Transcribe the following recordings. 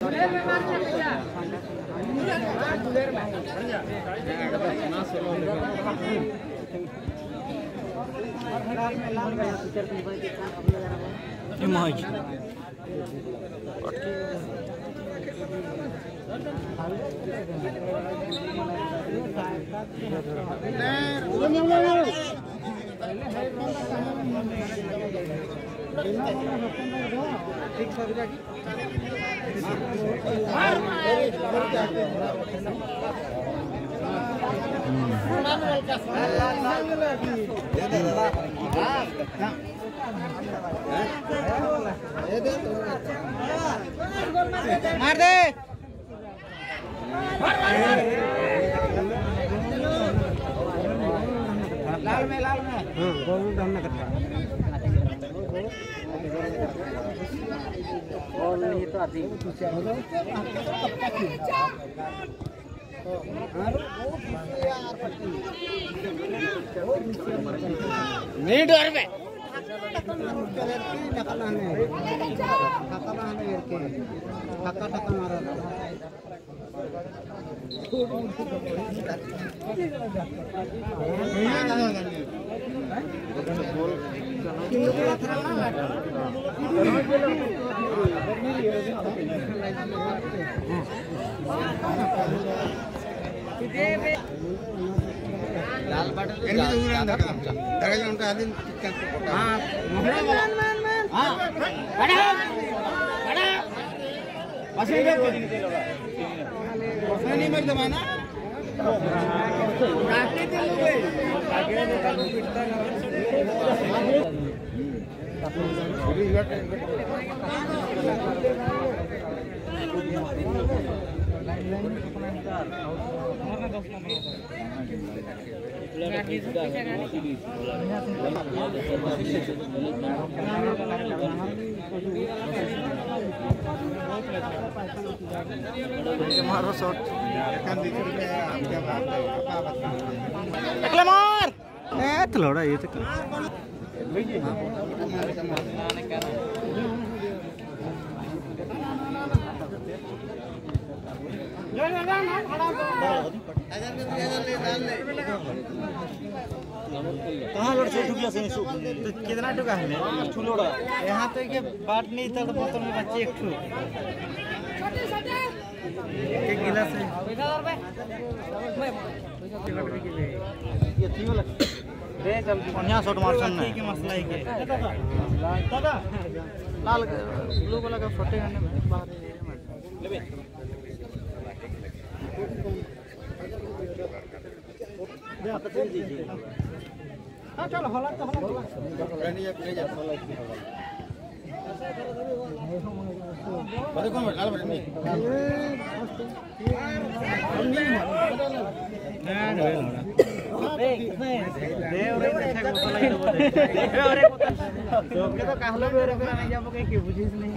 मार दे लाल में बहुत हमने करता और नहीं तो आती नहीं डर में लाल बटन उनका आदमी नहीं मर जमाना मारो शॉट मार थोड़ा ये तो कहाँ लड़ से ठुकिया से तो कितना टुका है ठुलोड़ा यहाँ तो के बात नहीं था तो बोतल में बच्चे एक ठु एक गिलास है ये थी वाला दे जल्दी बढ़िया शॉट मारसन ना के मसला है के दादा लाल ब्लू वाला का फटे करने बाहर लेबे दे आप चल दीजिए हां चलो होला तो होला रेडी है ले जा बड़े कौन लाल बड़े नहीं तो कहलो नहीं जाबो के बुझिस नहीं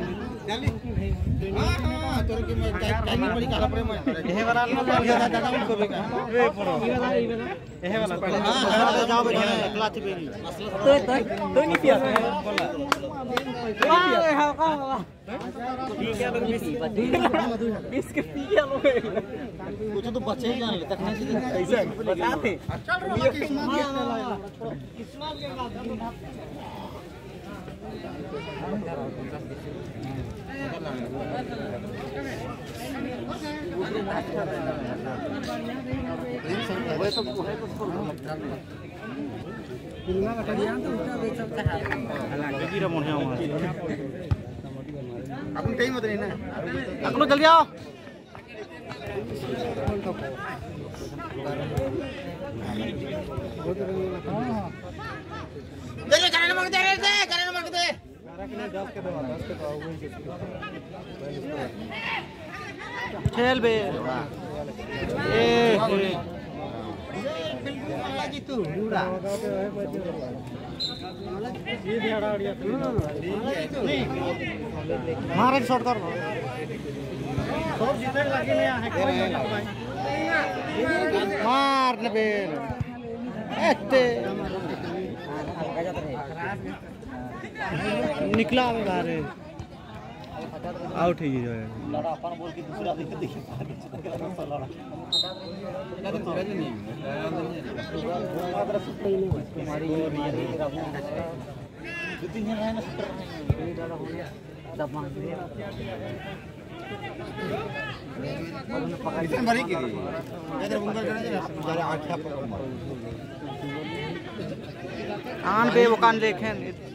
हां तोर के मैं टाइम बड़ी काला पड़े मैं एहे वाला न दादा मत कोबे का ए पड़ो एहे वाला हां जाओ एकला थी बेरी तो नहीं पिया बोला वाह हां का ठीक है लोग 20 के पिया लो कुछ तो बचे ही जान ले तकने से कैसे बताते चल रो किस्मत के बाद अपन कहीं मत रहना अपन जल्दी आओ दे करने मांगते खेल बे ए लगी तू पूरा मार एक शॉट कर सब जीतने लगे नहीं है मार न बे एते निकला बाहर आउट ही है लड़ा अपन बोल के दूसरा देख देखिए लड़ा तुम्हारी दो-तीन जन है ना दबा इतने बड़ी की इधर बुंगर करने जरा आँखें आन पे वो कान देखें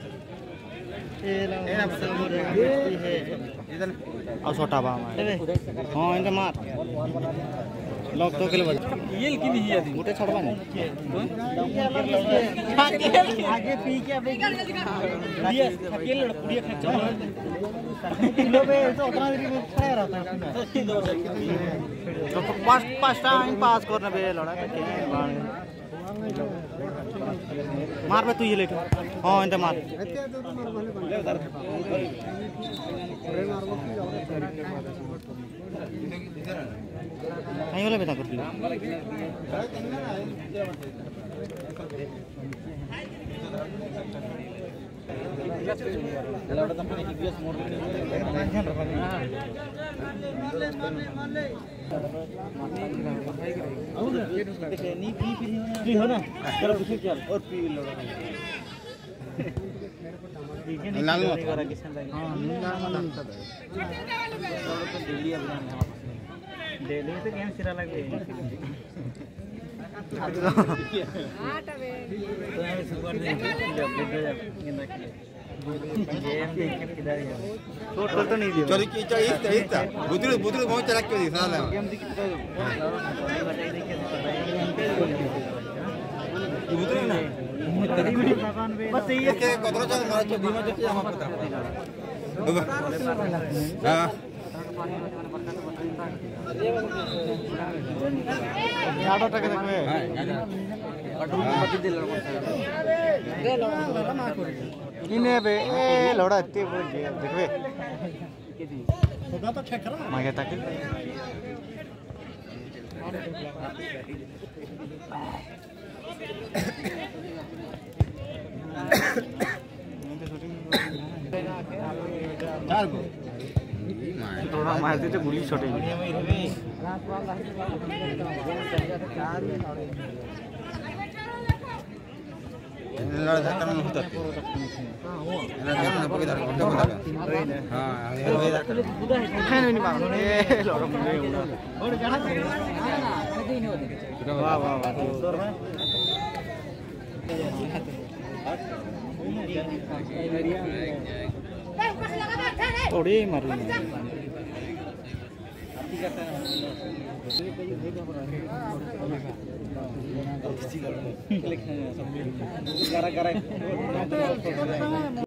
इधर और छोटा बाम हाँ इनका मार लॉक तो के लिए ये की नहीं है मोटे छोड़वा नहीं आगे पी के अबे ये अकेले लड़कुड़िया खर्चा किलो पे तो उतना देरी में खड़ा रहता है तो पांच टाइम पास करने पे लड़ा के मार पे तू ये लेट हां इंटा मार कहीं वाला बेटा कर लड़ा कंपनी टीवीएस मोड में नहीं हो ना चलो कुछ चल और पी लड़ा लाल हां लाल तो डेली अभियान है डेली तो गेम सिरा लगे टोटल तो नहीं दिया चल की इतना बुतरू बहुत चला के दी साला गेम दिख बुतरू ना बस ये के कतरा चल मार के बीमा के हम पता हां आटो टके देखबे आटो पति दिल इने बे ए लड़ा एते बोल देखबे होगा तो चेक करो मागे ताके चार को थोड़ा मार देते गुली छोटे लड़ा धक्का में होता है लड़ा ना पकड़ हां नहीं मार ए लड़ा मुझे और जाना वाह वाह वाह जोर में थोड़ी मार ली